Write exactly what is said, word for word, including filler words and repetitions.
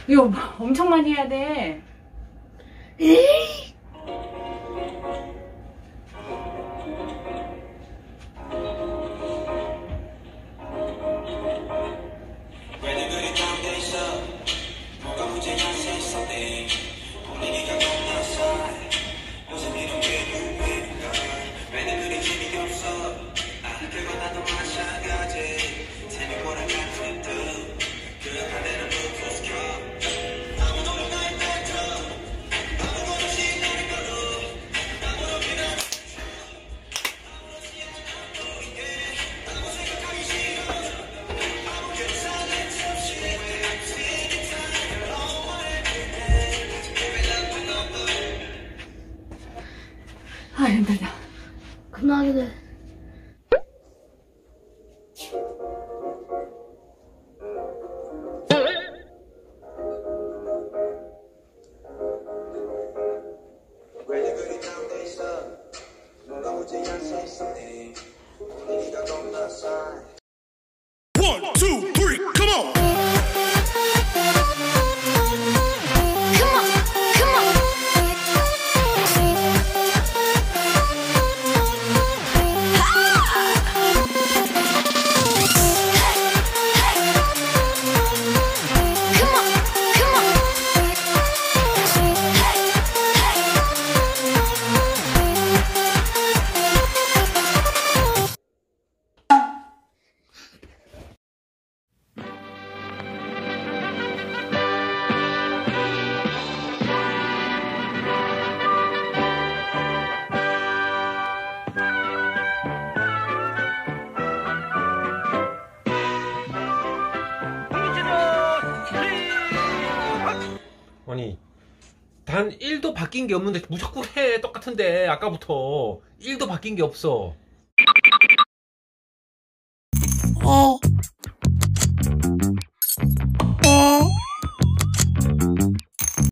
이거 엄청 많이 해야 돼. 에이. 아, 힘들다. 끝나게 돼. One, two, three, come on! 아니 단 일도 바뀐 게 없는데 무조건 해. 똑같은데 아까부터 일도 바뀐 게 없어.